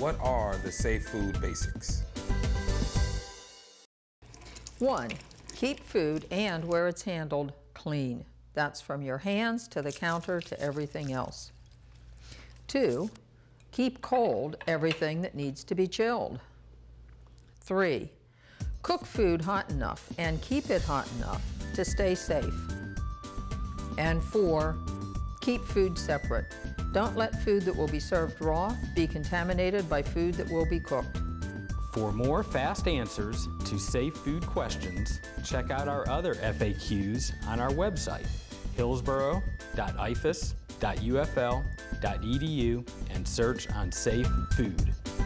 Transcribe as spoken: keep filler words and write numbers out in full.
What are the safe food basics? One, keep food and where it's handled clean. That's from your hands to the counter to everything else. Two, keep cold everything that needs to be chilled. Three, cook food hot enough and keep it hot enough to stay safe. And four, keep food separate. Don't let food that will be served raw be contaminated by food that will be cooked. For more fast answers to safe food questions, check out our other F A Qs on our website, hillsborough dot I F A S dot U F L dot E D U, and search on safe food.